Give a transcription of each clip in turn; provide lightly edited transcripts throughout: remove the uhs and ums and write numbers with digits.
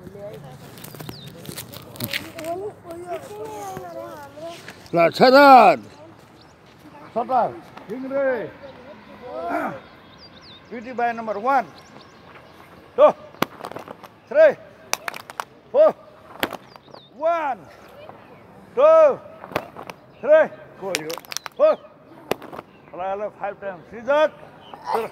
Lakshanan. Sabar. Ingre. PT by number 1, 2, 3, 4, 1, 2, 3. Go you. 4. Allow 5 times. See that? 3,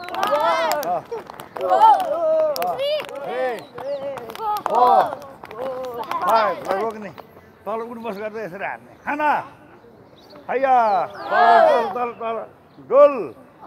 4, 5. Lagni. Talo kun bas garda यसरी हान्ने. खाना. हैया. तल. गोल.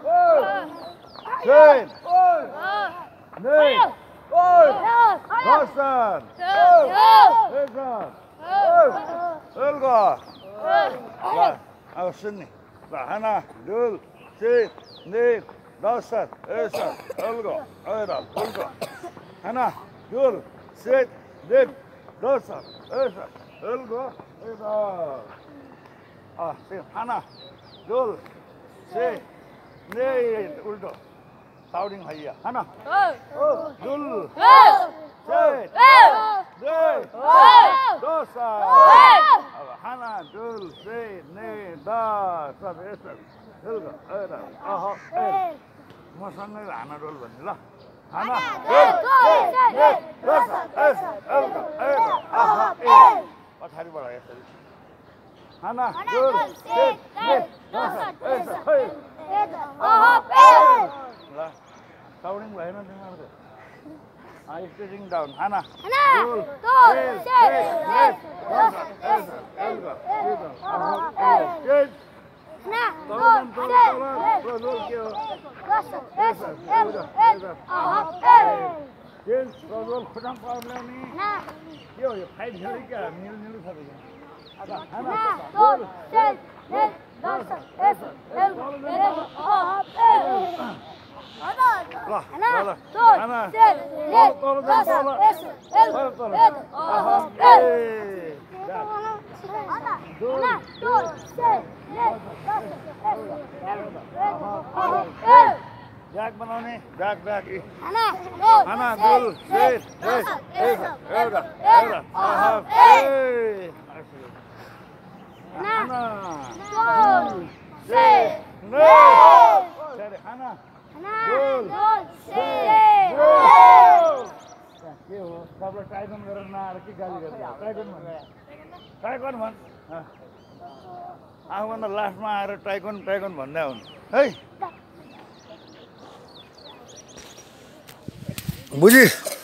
Ten. Nine. Dosan. Esan. Elga. Lah, aku sini. Lah, Hana, Dul, Sit, Nik, Dosan, Esan, Elga, Era, Elga. Hana, Dul, Sit, Nik, Dosan, Esan, Elga, Era. Ah, sini. Hana, Dul, Sit, Nik, Uldo. Shouting hayya. Hana. Dul. Sit. Nik. Dosa. Hana. Dul. Sit. Nik. Dosa. Esa. Elga. Era. Aha. मसँगै हाना डोल भन्ने ल. Hana. Dul. Sit. Nik. Dosa. Esa. Elga. Era. Aha. पछाडिबाट यसरी. Hana. Dul. Sit. Nik. Dosa. Esa. Lah, shouting भएन तिमीहरुको. Staging down. Hana. Dul. Sit. Nik. Dosa. Esa. Elga. Era. Aha. Sit. Tolong. Dul ke हो. Dosa. Esa. Elga. Era. Aha. Sit. Dul खुट्टा पार्ने नि. यो fight खेले क्या मिल्नु छ त. Hana. Dul. Sit. Nik. Dosa. Esa. Elga. Era. Aha. Hana. Hana. Sit. Nik. Dosa. Esa. Elga. Era. Aha. Dul. Sit. Nik. Dosa. Esa. Elga. Aha. Jack बनाउने. Jack. Hana. Dul. Sit. Nik. Dosa. Elga. Era. Aha. Hana. Dul. Sit. Nik. Sorry, Hana. Dul. Sit. के हो सबलाई Taigun गरेर नआएर के गाली गर्छ Taigun भन् आफूभन्दा लास्टमा आएर टाइगन भन्दै हुन् है बुझी